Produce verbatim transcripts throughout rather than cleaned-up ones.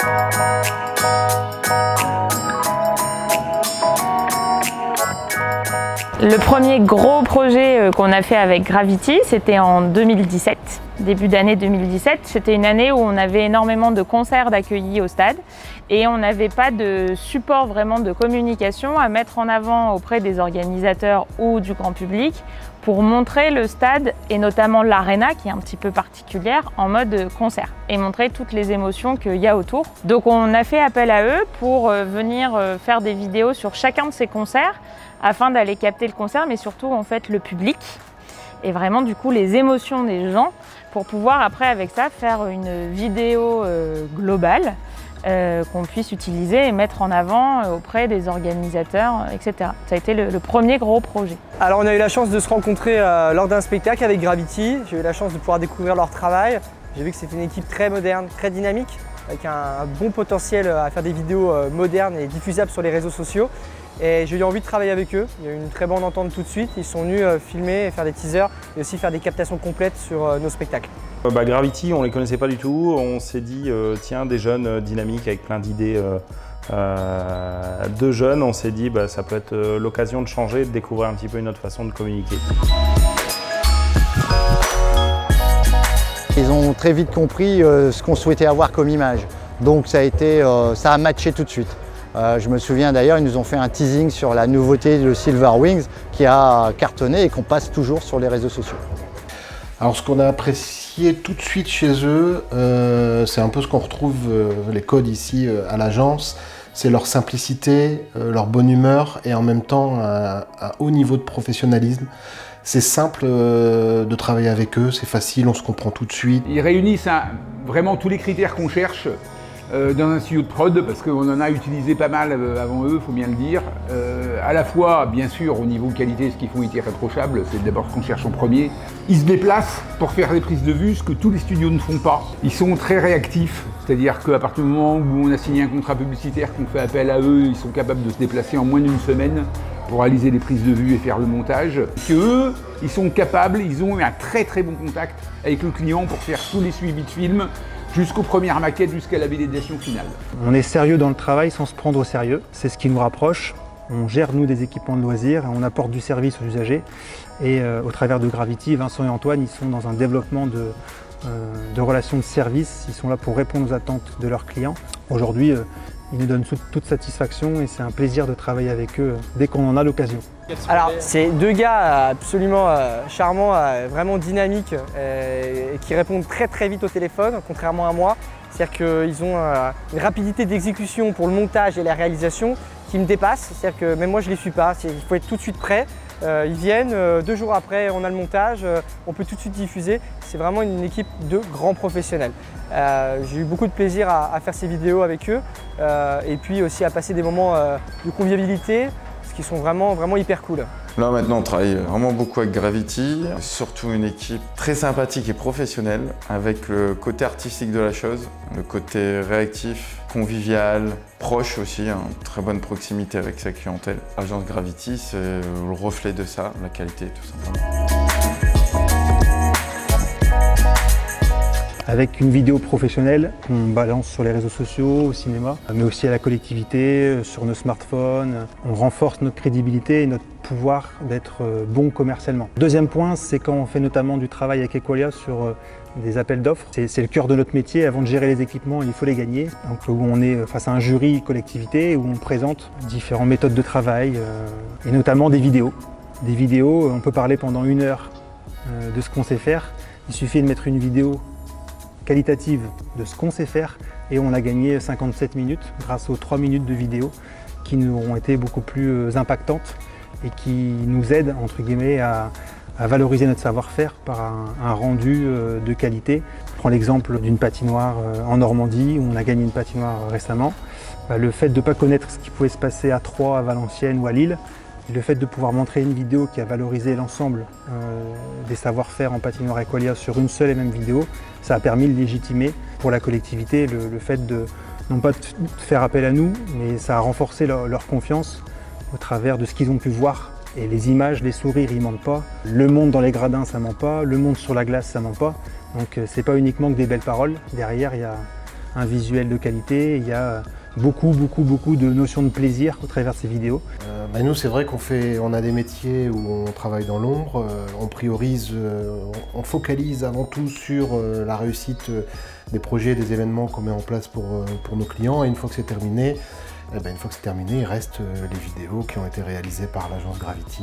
Le premier gros projet qu'on a fait avec Gravity, c'était en deux mille dix-sept, début d'année deux mille dix-sept. C'était une année où on avait énormément de concerts d'accueillis au stade et on n'avait pas de support vraiment de communication à mettre en avant auprès des organisateurs ou du grand public pour montrer le stade et notamment l'aréna qui est un petit peu particulière en mode concert et montrer toutes les émotions qu'il y a autour. Donc on a fait appel à eux pour venir faire des vidéos sur chacun de ces concerts afin d'aller capter le concert mais surtout en fait le public et vraiment du coup les émotions des gens pour pouvoir après avec ça faire une vidéo euh, globale euh, qu'on puisse utiliser et mettre en avant auprès des organisateurs, et cetera. Ça a été le, le premier gros projet. Alors on a eu la chance de se rencontrer euh, lors d'un spectacle avec Gravity. J'ai eu la chance de pouvoir découvrir leur travail. J'ai vu que c'était une équipe très moderne, très dynamique, avec un, un bon potentiel à faire des vidéos euh, modernes et diffusables sur les réseaux sociaux. Et j'ai eu envie de travailler avec eux. Il y a eu une très bonne entente tout de suite. Ils sont venus euh, filmer et faire des teasers et aussi faire des captations complètes sur euh, nos spectacles. Bah, Gravity, on ne les connaissait pas du tout. On s'est dit, euh, tiens, des jeunes euh, dynamiques avec plein d'idées euh, euh, de jeunes. On s'est dit, bah, ça peut être euh, l'occasion de changer, de découvrir un petit peu une autre façon de communiquer. Ils ont très vite compris euh, ce qu'on souhaitait avoir comme image. Donc ça a, été, euh, ça a matché tout de suite. Euh, je me souviens d'ailleurs, ils nous ont fait un teasing sur la nouveauté de Silver Wings qui a cartonné et qu'on passe toujours sur les réseaux sociaux. Alors ce qu'on a apprécié tout de suite chez eux, euh, c'est un peu ce qu'on retrouve euh, les codes ici euh, à l'agence, c'est leur simplicité, euh, leur bonne humeur et en même temps un, un haut niveau de professionnalisme. C'est simple euh, de travailler avec eux, c'est facile, on se comprend tout de suite. Ils réunissent un, vraiment tous les critères qu'on cherche Euh, dans un studio de prod, parce qu'on en a utilisé pas mal euh, avant eux, il faut bien le dire. Euh, à la fois, bien sûr, au niveau qualité, ce qu'ils font est irréprochable, c'est d'abord ce qu'on cherche en premier. Ils se déplacent pour faire des prises de vue, ce que tous les studios ne font pas. Ils sont très réactifs, c'est-à-dire qu'à partir du moment où on a signé un contrat publicitaire, qu'on fait appel à eux, ils sont capables de se déplacer en moins d'une semaine pour réaliser les prises de vue et faire le montage. Que eux, ils sont capables, ils ont eu un très très bon contact avec le client pour faire tous les suivis de films, jusqu'aux premières maquettes, jusqu'à la validation finale. On est sérieux dans le travail sans se prendre au sérieux, c'est ce qui nous rapproche. On gère nous des équipements de loisirs, on apporte du service aux usagers et euh, au travers de Gravity, Vincent et Antoine, ils sont dans un développement de, euh, de relations de service, ils sont là pour répondre aux attentes de leurs clients. Aujourd'hui, euh, ils nous donnent toute satisfaction et c'est un plaisir de travailler avec eux dès qu'on en a l'occasion. Alors, c'est deux gars absolument euh, charmants, euh, vraiment dynamiques euh, et qui répondent très très vite au téléphone, contrairement à moi. C'est-à-dire qu'ils ont euh, une rapidité d'exécution pour le montage et la réalisation qui me dépasse. C'est-à-dire que même moi je ne les suis pas, il faut être tout de suite prêt. Euh, ils viennent, euh, deux jours après on a le montage, euh, on peut tout de suite diffuser. C'est vraiment une équipe de grands professionnels. Euh, J'ai eu beaucoup de plaisir à, à faire ces vidéos avec eux euh, et puis aussi à passer des moments euh, de convivialité, qui sont vraiment, vraiment hyper cool. Là maintenant on travaille vraiment beaucoup avec Gravity, surtout une équipe très sympathique et professionnelle avec le côté artistique de la chose, le côté réactif, convivial, proche aussi, hein, très bonne proximité avec sa clientèle. Agence Gravity, c'est le reflet de ça, la qualité tout simplement. Avec une vidéo professionnelle qu'on balance sur les réseaux sociaux, au cinéma, mais aussi à la collectivité, sur nos smartphones. On renforce notre crédibilité et notre pouvoir d'être bon commercialement. Deuxième point, c'est quand on fait notamment du travail avec Equalia sur des appels d'offres. C'est le cœur de notre métier. Avant de gérer les équipements, il faut les gagner. Donc où on est face à un jury collectivité, où on présente différentes méthodes de travail et notamment des vidéos. Des vidéos, on peut parler pendant une heure de ce qu'on sait faire. Il suffit de mettre une vidéo qualitative de ce qu'on sait faire et on a gagné cinquante-sept minutes grâce aux trois minutes de vidéo qui nous ont été beaucoup plus impactantes et qui nous aident entre guillemets à, à valoriser notre savoir-faire par un, un rendu de qualité. Je prends l'exemple d'une patinoire en Normandie où on a gagné une patinoire récemment. Le fait de ne pas connaître ce qui pouvait se passer à Troyes, à Valenciennes ou à Lille, et le fait de pouvoir montrer une vidéo qui a valorisé l'ensemble euh, des savoir-faire en patinoire Equalia sur une seule et même vidéo, ça a permis de légitimer pour la collectivité le, le fait de non pas de faire appel à nous, mais ça a renforcé leur, leur confiance au travers de ce qu'ils ont pu voir. Et les images, les sourires, ils mentent pas. Le monde dans les gradins, ça ment pas. Le monde sur la glace, ça ment pas. Donc c'est pas uniquement que des belles paroles. Derrière, il y a un visuel de qualité. Il y a beaucoup, beaucoup, beaucoup de notions de plaisir au travers de ces vidéos. Euh, bah nous, c'est vrai qu'on fait, on a des métiers où on travaille dans l'ombre, euh, on priorise, euh, on focalise avant tout sur euh, la réussite euh, des projets, des événements qu'on met en place pour, euh, pour nos clients. Et une fois que c'est terminé, eh ben, une fois que c'est terminé, il reste euh, les vidéos qui ont été réalisées par l'agence Gravity.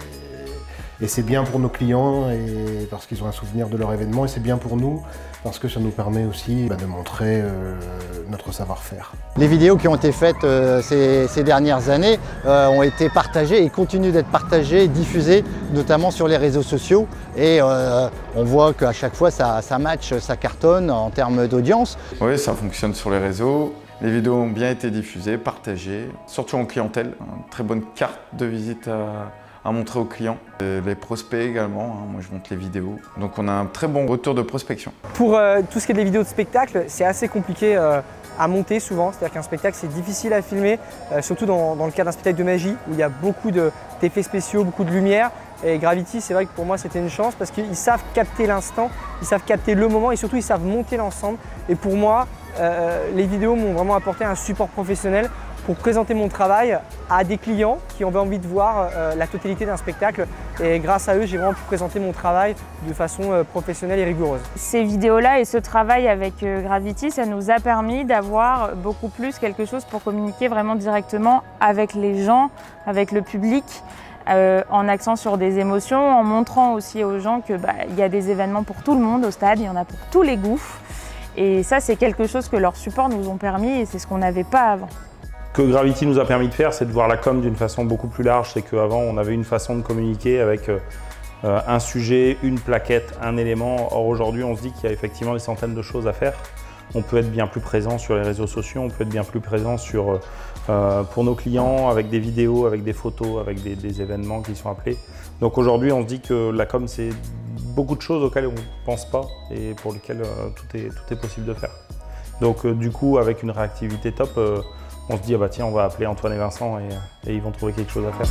Et, et c'est bien pour nos clients et parce qu'ils ont un souvenir de leur événement, et c'est bien pour nous parce que ça nous permet aussi bah, de montrer euh, notre savoir-faire. Les vidéos qui ont été faites euh, ces, ces dernières années euh, ont été partagées et continuent d'être partagées et diffusées, notamment sur les réseaux sociaux. Et euh, on voit qu'à chaque fois, ça, ça match, ça cartonne en termes d'audience. Oui, ça fonctionne sur les réseaux. Les vidéos ont bien été diffusées, partagées, surtout en clientèle. Une très bonne carte de visite à, à montrer aux clients. Et les prospects également, hein. Moi je montre les vidéos. Donc on a un très bon retour de prospection. Pour euh, tout ce qui est des vidéos de spectacle, c'est assez compliqué euh, à monter souvent. C'est-à-dire qu'un spectacle, c'est difficile à filmer, euh, surtout dans, dans le cas d'un spectacle de magie, où il y a beaucoup d'effets spéciaux, beaucoup de lumière. Et Gravity, c'est vrai que pour moi, c'était une chance parce qu'ils savent capter l'instant, ils savent capter le moment et surtout, ils savent monter l'ensemble. Et pour moi, euh, les vidéos m'ont vraiment apporté un support professionnel pour présenter mon travail à des clients qui avaient envie de voir euh, la totalité d'un spectacle. Et grâce à eux, j'ai vraiment pu présenter mon travail de façon euh, professionnelle et rigoureuse. Ces vidéos-là et ce travail avec euh, Gravity, ça nous a permis d'avoir beaucoup plus quelque chose pour communiquer vraiment directement avec les gens, avec le public. Euh, en accent sur des émotions, en montrant aussi aux gens qu'il bah, y a des événements pour tout le monde au stade, il y en a pour tous les goûts. Et ça, c'est quelque chose que leurs supports nous ont permis et c'est ce qu'on n'avait pas avant. Ce que Gravity nous a permis de faire, c'est de voir la com d'une façon beaucoup plus large. C'est qu'avant, on avait une façon de communiquer avec euh, un sujet, une plaquette, un élément. Or, aujourd'hui, on se dit qu'il y a effectivement des centaines de choses à faire. On peut être bien plus présent sur les réseaux sociaux, on peut être bien plus présent sur, euh, pour nos clients avec des vidéos, avec des photos, avec des, des événements qui sont appelés. Donc aujourd'hui, on se dit que la com, c'est beaucoup de choses auxquelles on ne pense pas et pour lesquelles euh, tout, est, tout est possible de faire. Donc euh, du coup, avec une réactivité top, euh, on se dit ah bah tiens, on va appeler Antoine et Vincent et, et ils vont trouver quelque chose à faire.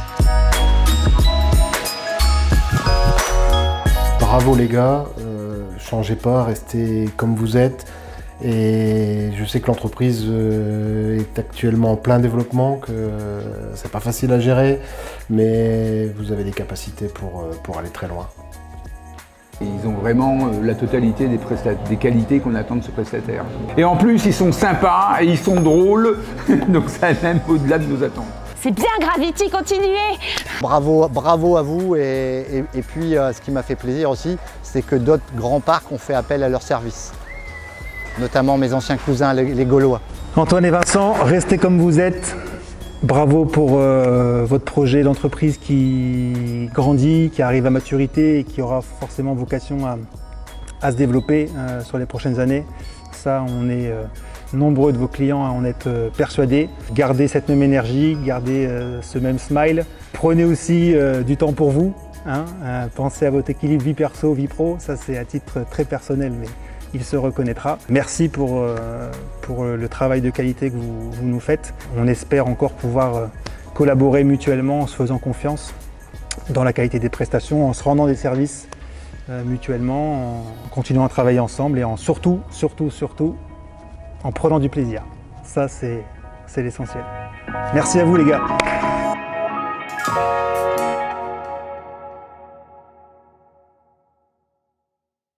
Bravo les gars, euh, changez pas, restez comme vous êtes. Et je sais que l'entreprise est actuellement en plein développement, que c'est pas facile à gérer, mais vous avez des capacités pour, pour aller très loin. Ils ont vraiment la totalité des, des qualités qu'on attend de ce prestataire. Et en plus, ils sont sympas et ils sont drôles, donc ça même au-delà de nos attentes. C'est bien Gravity, continuez! Bravo, bravo à vous et, et, et puis euh, ce qui m'a fait plaisir aussi, c'est que d'autres grands parcs ont fait appel à leur service. Notamment mes anciens cousins, les, les Gaulois. Antoine et Vincent, restez comme vous êtes. Bravo pour euh, votre projet d'entreprise qui grandit, qui arrive à maturité et qui aura forcément vocation à, à se développer euh, sur les prochaines années. Ça, on est euh, nombreux de vos clients à en être euh, persuadés. Gardez cette même énergie, gardez euh, ce même smile. Prenez aussi euh, du temps pour vous. Hein, euh, pensez à votre équilibre vie perso, vie pro. Ça, c'est à titre très personnel, mais il se reconnaîtra. Merci pour, euh, pour le travail de qualité que vous, vous nous faites. On espère encore pouvoir euh, collaborer mutuellement en se faisant confiance dans la qualité des prestations, en se rendant des services euh, mutuellement, en continuant à travailler ensemble et en surtout, surtout, surtout, en prenant du plaisir. Ça, c'est l'essentiel. Merci à vous les gars.